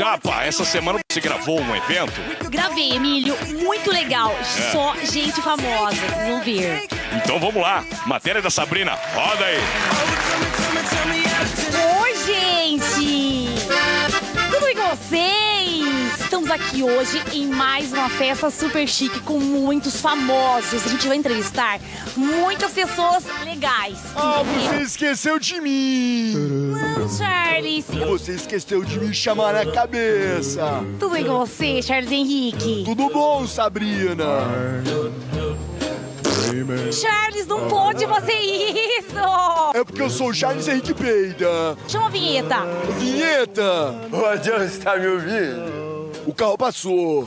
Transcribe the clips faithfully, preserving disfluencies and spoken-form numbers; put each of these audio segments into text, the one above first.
Japa, essa semana você gravou um evento? Gravei, Emílio. Muito legal. É. Só gente famosa. Vocês vão ver. Então vamos lá. Matéria da Sabrina. Roda aí. Oi, gente! Tudo bem com vocês? Estamos aqui hoje em mais uma festa super chique com muitos famosos. A gente vai entrevistar muitas pessoas legais. Ah, você esqueceu de mim! Não, Charles. Você esqueceu de me chamar na cabeça! Tudo bem com você, Charles Henrique? Tudo bom, Sabrina? Charles, não pode fazer isso! É porque eu sou o Charles Henrique Peida. Chama a vinheta. Vinheta! O Adião está me ouvindo? O carro passou.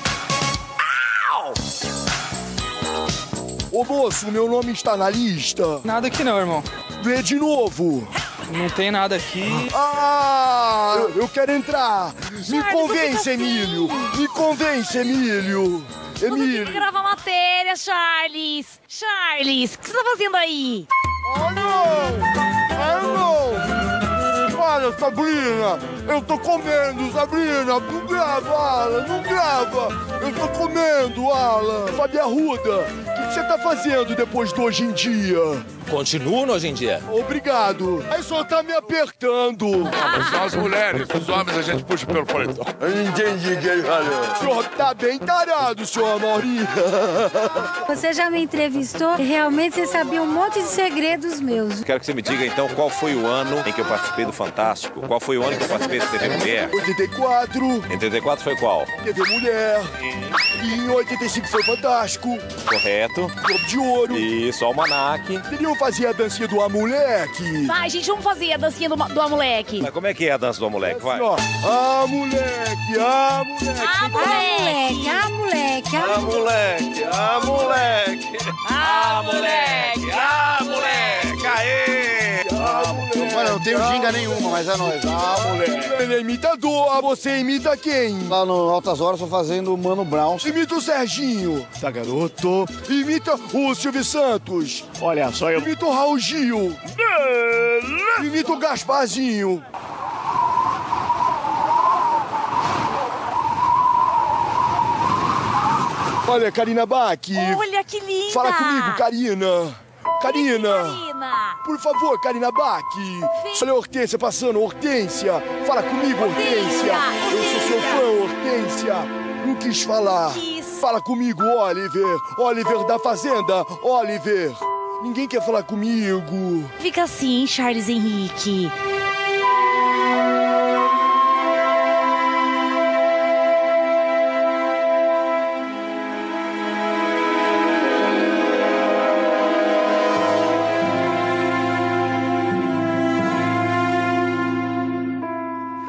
Ô moço, meu nome está na lista. Nada aqui não, irmão. Vê de novo. Não tem nada aqui. Ah, eu, eu quero entrar. Me Charles, convence, não fica Emílio. assim. Me convence, Emílio. Você tem que Emílio. gravar matéria, Charles. Charles, o que você tá fazendo aí? Ah, não! Ah, não! Para, Sabrina! Eu tô comendo, Sabrina! Não grava, Alan! Não grava! Eu tô comendo, Alan! Fabi Arruda, o que, que você tá fazendo depois do hoje em dia? Continuo no Hoje em Dia. Obrigado! Aí só tá me apertando! São as mulheres, os homens a gente puxa pelo paletó. Eu não entendi o que ele falou. O senhor tá bem tarado, senhor Amaury! Você já me entrevistou e realmente você sabia um monte de segredos meus. Quero que você me diga então qual foi o ano em que eu participei do Fantástico. Qual foi o ano que eu participei da T V Mulher? oitenta e quatro, Em oitenta e quatro foi qual? T V Mulher. E em oitenta e cinco foi Fantástico. Correto. Globo de Ouro. Isso, Almanac. Queriam fazer a dancinha do Amoleque. Vai, gente, vamos fazer a dancinha do, do moleque. Mas como é que é a dança do moleque? Vai. Ó, ah, moleque, ah, moleque. Ah, Ah, moleque! moleque, ah, moleque, ah, moleque, ah, moleque. Ah, moleque! Ah, moleque. Aê! Ah, moleque. Olha, eu não tenho ginga nenhuma, mas é nóis. Ah, moleque. Ele é imitador, ah, você imita quem? Lá no Altas Horas, tô fazendo o Mano Brown. Imita o Serginho. Tá, garoto. Imita o Silvio Santos. Olha, só eu. Imita o Raul Gil. Imita o Gasparzinho. Olha, Karina Bach. Olha que linda! Fala comigo, Karina. Karina. Karina! Por favor, Karina Bach. Olha a Hortência passando. Hortência. Fala comigo, Hortência. Hortência, Eu sou seu fã, Hortência. Não quis falar. Isso. Fala comigo, Oliver. Oliver da Fazenda. Oliver. Ninguém quer falar comigo. Fica assim, Charles Henrique.